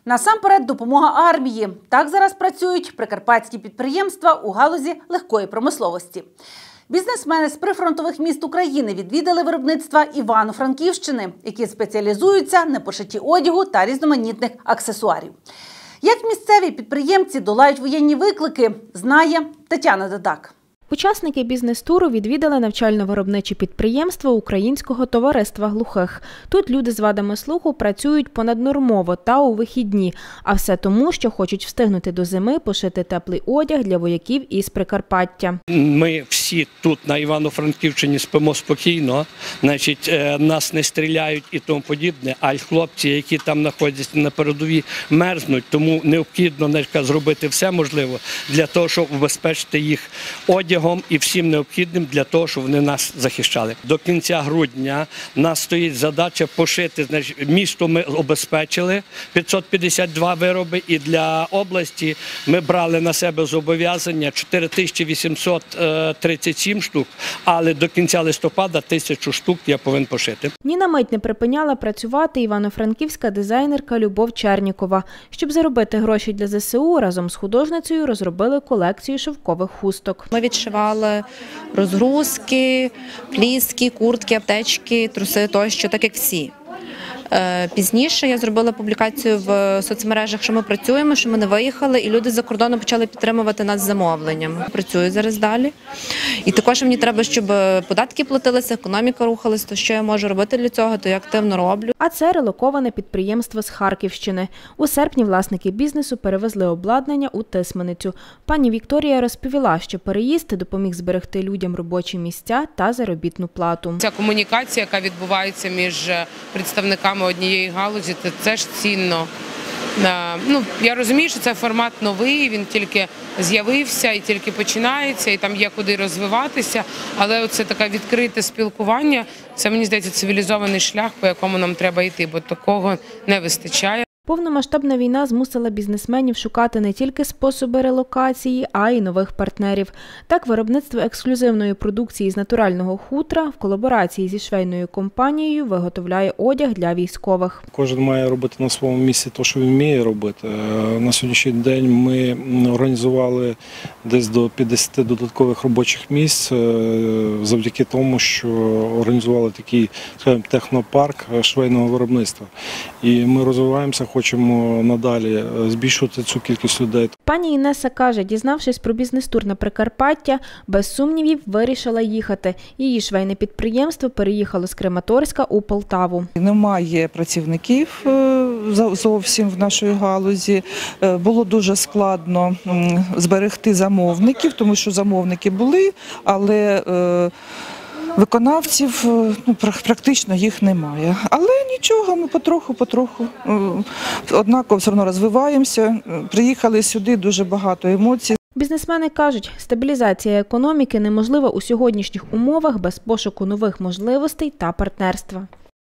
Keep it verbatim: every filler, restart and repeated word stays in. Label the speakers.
Speaker 1: Насамперед, допомога армії. Так зараз працюють прикарпатські підприємства у галузі легкої промисловості. Бізнесмени з прифронтових міст України відвідали виробництва Івано-Франківщини, які спеціалізуються на пошитті одягу та різноманітних аксесуарів. Як місцеві підприємці долають воєнні виклики, знає Тетяна Дадак.
Speaker 2: Учасники бізнес-туру відвідали навчально-виробничі підприємства Українського товариства глухих. Тут люди з вадами слуху працюють понаднормово та у вихідні. А все тому, що хочуть встигнути до зими пошити теплий одяг для вояків із Прикарпаття.
Speaker 3: Ми всі тут на Івано-Франківщині спимо спокійно, значить, нас не стріляють і тому подібне, а хлопці, які там знаходяться на передовій, мерзнуть, тому необхідно зробити все можливе для того, щоб убезпечити їх одягом і всім необхідним для того, щоб вони нас захищали. До кінця грудня у нас стоїть задача пошити, значить, місто ми обезпечили п'ятсот п'ятдесят два вироби, і для області ми брали на себе зобов'язання чотири тисячі вісімсот тридцять сім штук, але до кінця листопада тисячу штук я повинен пошити.
Speaker 2: Ні на мить не припиняла працювати івано-франківська дизайнерка Любов Чернікова. Щоб заробити гроші для зе се у, разом з художницею розробили колекцію шовкових хусток.
Speaker 4: Ми відшивали розгрузки, пліски, куртки, аптечки, труси тощо, так як всі. Пізніше я зробила публікацію в соцмережах, що ми працюємо, що ми не виїхали, і люди з-за кордону почали підтримувати нас замовленнями. Працюю зараз далі. І також мені треба, щоб податки платилися, економіка рухалася, то що я можу робити для цього, то я активно роблю.
Speaker 2: А це релоковане підприємство з Харківщини. У серпні власники бізнесу перевезли обладнання у Тисменицю. Пані Вікторія розповіла, що переїзд допоміг зберегти людям робочі місця та заробітну плату.
Speaker 5: Ця комунікація, яка відбувається між представниками однієї галузі, це теж цінно. Ну, я розумію, що це формат новий, він тільки з'явився і тільки починається, і там є куди розвиватися, але це таке відкрите спілкування, це, мені здається, цивілізований шлях, по якому нам треба йти, бо такого не вистачає.
Speaker 2: Повномасштабна війна змусила бізнесменів шукати не тільки способи релокації, а й нових партнерів. Так, виробництво ексклюзивної продукції з натурального хутра в колаборації зі швейною компанією виготовляє одяг для військових.
Speaker 6: Кожен має робити на своєму місці те, що він вміє робити. На сьогоднішній день ми організували десь до п'ятдесят додаткових робочих місць завдяки тому, що організували такий, скажімо, технопарк швейного виробництва. І ми розвиваємося, хочемо надалі збільшувати цю кількість людей.
Speaker 2: Пані Інеса каже, дізнавшись про бізнес-тур на Прикарпаття, без сумнівів вирішила їхати. Її швейне підприємство переїхало з Краматорська у Полтаву.
Speaker 7: Немає працівників зовсім в нашій галузі. Було дуже складно зберегти замовників, тому що замовники були, але виконавців ну, практично їх немає. Але нічого, ми потроху-потроху, однаково все одно розвиваємося. Приїхали сюди, дуже багато емоцій.
Speaker 2: Бізнесмени кажуть, стабілізація економіки неможлива у сьогоднішніх умовах без пошуку нових можливостей та партнерства.